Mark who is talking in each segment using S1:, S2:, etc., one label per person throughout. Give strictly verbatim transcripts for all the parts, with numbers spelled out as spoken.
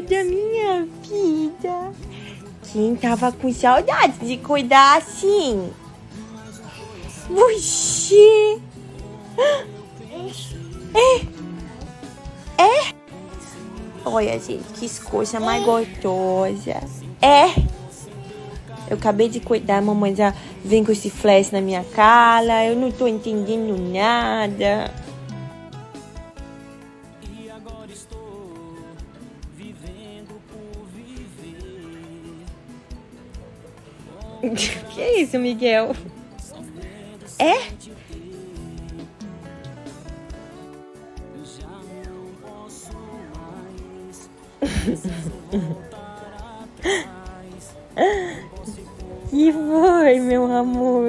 S1: da minha vida. Quem tava com saudade de cuidar assim? Você. É. É. Olha, gente, que coisa mais gostosa. É. Eu acabei de cuidar, a mamãe já vem com esse flash na minha cara. Eu não tô entendendo nada. E agora estou vivendo por viver. Que é isso, Miguel? É? Que foi, meu amor?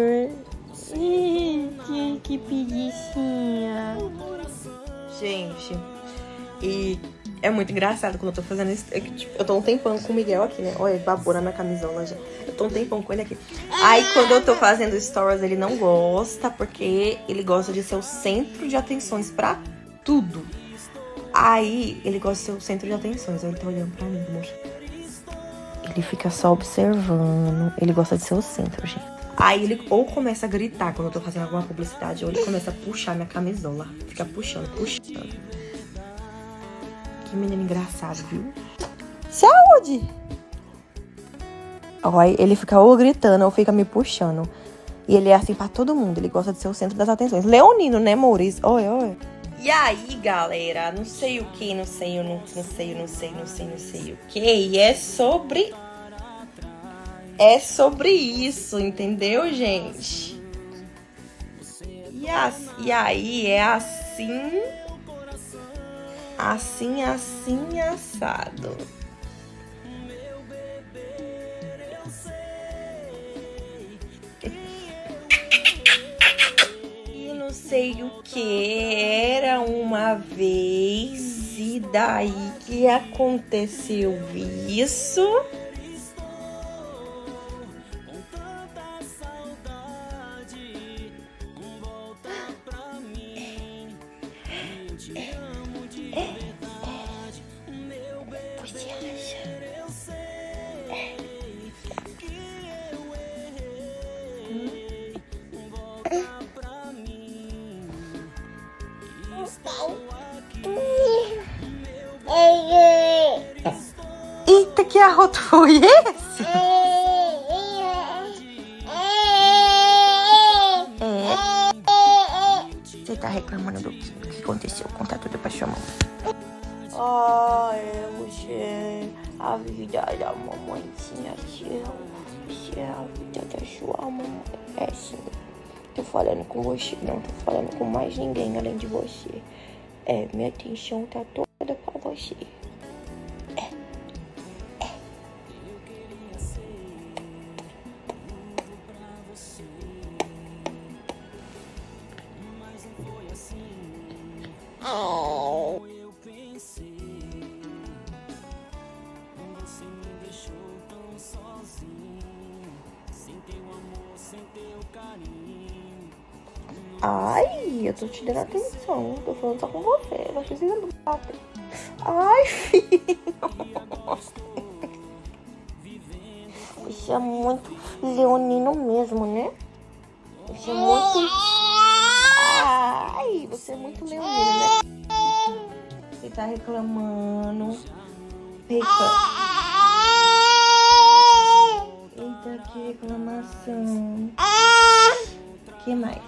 S1: Ih, que preguicinha. Gente, e é muito engraçado quando eu tô fazendo isso. Eu, tipo, eu tô um tempão com o Miguel aqui, né? Olha, babou na minha camisola já. Eu tô um tempão com ele aqui. Aí quando eu tô fazendo stories, ele não gosta, porque ele gosta de ser o centro de atenções pra tudo. Aí ele gosta de ser o centro de atenções. Ele tá olhando pra mim, amor. Ele fica só observando. Ele gosta de ser o centro, gente. Aí ele ou começa a gritar quando eu tô fazendo alguma publicidade, ou ele começa a puxar minha camisola. Fica puxando, puxando. Que menino engraçado, viu? Saúde! Olha, ele fica ou gritando ou fica me puxando. E ele é assim pra todo mundo. Ele gosta de ser o centro das atenções. Leonino, né, Maurício? Olha, olha. E aí, galera, não sei o que, não sei, eu não, não sei, eu não sei, não sei, não sei o que. E é sobre... É sobre isso, entendeu, gente? E, as, e aí, é assim... Assim, assim, assado. E não sei o que, era uma vez, e daí que aconteceu isso? Eita, que arroto foi esse? É. Você tá reclamando do que, que aconteceu? Conta tudo pra sua mãe. Ai, você, a vida da mamãezinha, você, a vida da sua mamãe. É sim. Tô falando com você, não tô falando com mais ninguém além de você. É, minha atenção tá toda pra você. É, é. Oh. Eu pensei, você me deixou tão sozinho, sem teu amor, sem teu carinho. Ai, eu tô te dando atenção. Tô falando só com você. Não precisa do papo. Ai, filho. Você é muito leonino mesmo, né? Você é muito... Ai, você é muito leonino, né? Você tá reclamando. Reclama. Eita, que reclamação. O que mais?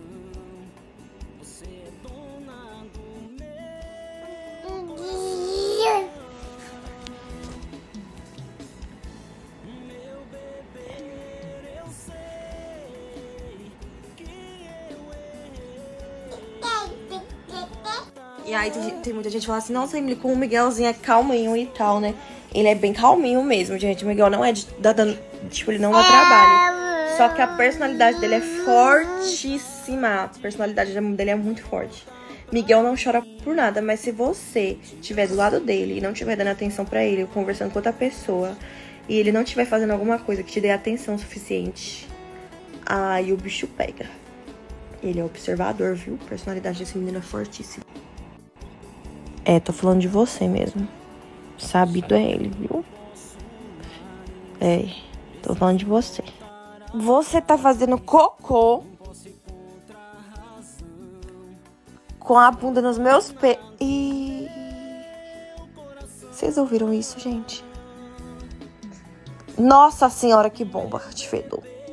S1: E aí tem, tem muita gente que fala assim, nossa, Emily, como o Miguelzinho é calminho e tal, né? Ele é bem calminho mesmo, gente. O Miguel não é de, da, da, tipo, ele não dá trabalho. Só que a personalidade dele é fortíssima. A personalidade dele é muito forte. Miguel não chora por nada, mas se você estiver do lado dele e não estiver dando atenção pra ele, ou conversando com outra pessoa, e ele não estiver fazendo alguma coisa que te dê atenção suficiente, aí o bicho pega. Ele é observador, viu? A personalidade desse menino é fortíssima. É, tô falando de você mesmo. Sabido é ele, viu? É, tô falando de você. Você tá fazendo cocô com a bunda nos meus pés. E... Vocês ouviram isso, gente? Nossa senhora, que bomba de fedor.